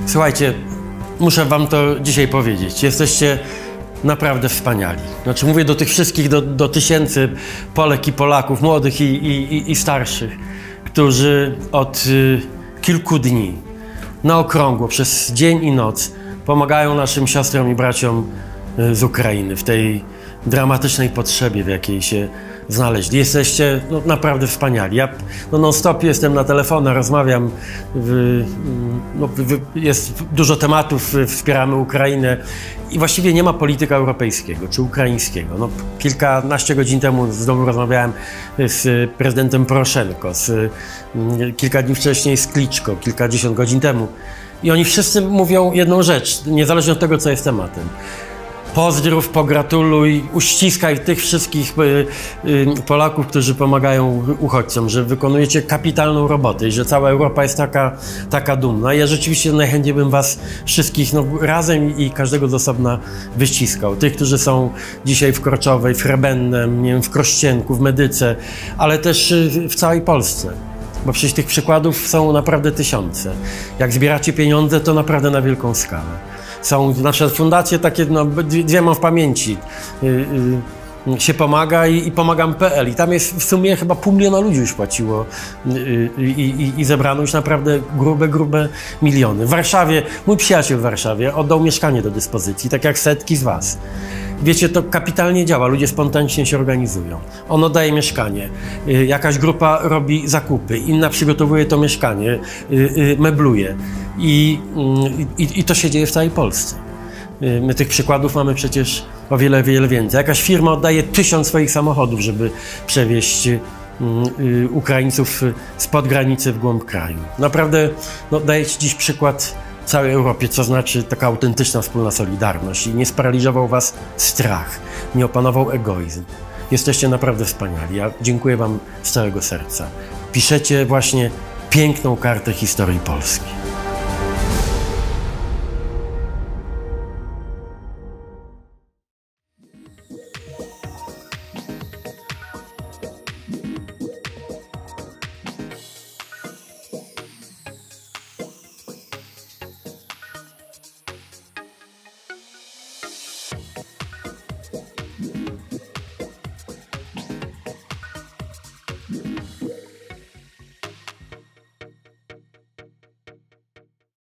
Słuchajcie, muszę wam to dzisiaj powiedzieć. Jesteście naprawdę wspaniali. Znaczy mówię do tych wszystkich, do tysięcy Polek i Polaków, młodych i starszych, którzy od kilku dni na okrągło, przez dzień i noc pomagają naszym siostrom i braciom z Ukrainy w tej dramatycznej potrzebie, w jakiej się znaleźli. Jesteście naprawdę wspaniali. Ja non-stop jestem na telefonach, rozmawiam, jest dużo tematów, wspieramy Ukrainę i właściwie nie ma polityka europejskiego czy ukraińskiego. Kilkanaście godzin temu z domu rozmawiałem z prezydentem Poroszenko, kilka dni wcześniej z Kliczko, kilkadziesiąt godzin temu i oni wszyscy mówią jedną rzecz, niezależnie od tego, co jest tematem. Pozdrów, pogratuluj, uściskaj tych wszystkich Polaków, którzy pomagają uchodźcom, że wykonujecie kapitalną robotę i że cała Europa jest taka dumna. Ja rzeczywiście najchętniej bym was wszystkich razem i każdego z osobna wyściskał. Tych, którzy są dzisiaj w Korczowej, w Hrebennem, nie wiem, w Krościenku, w Medyce, ale też w całej Polsce. Bo przecież tych przykładów są naprawdę tysiące. Jak zbieracie pieniądze, to naprawdę na wielką skalę. Są nasze fundacje takie, dwie mam w pamięci, się pomaga i pomagam.pl i tam jest w sumie chyba 500 000 ludzi już płaciło i zebrano już naprawdę grube miliony. W Warszawie, mój przyjaciel w Warszawie oddał mieszkanie do dyspozycji, tak jak setki z was. Wiecie, to kapitalnie działa, ludzie spontanicznie się organizują. On oddaje mieszkanie, jakaś grupa robi zakupy, inna przygotowuje to mieszkanie, mebluje i to się dzieje w całej Polsce. My tych przykładów mamy przecież o wiele więcej. Jakaś firma oddaje 1000 swoich samochodów, żeby przewieźć Ukraińców spod granicy w głąb kraju. Naprawdę dajecie dziś przykład całej Europie, co znaczy taka autentyczna wspólna solidarność i nie sparaliżował was strach, nie opanował egoizm. Jesteście naprawdę wspaniali. Ja dziękuję wam z całego serca. Piszecie właśnie piękną kartę historii Polski.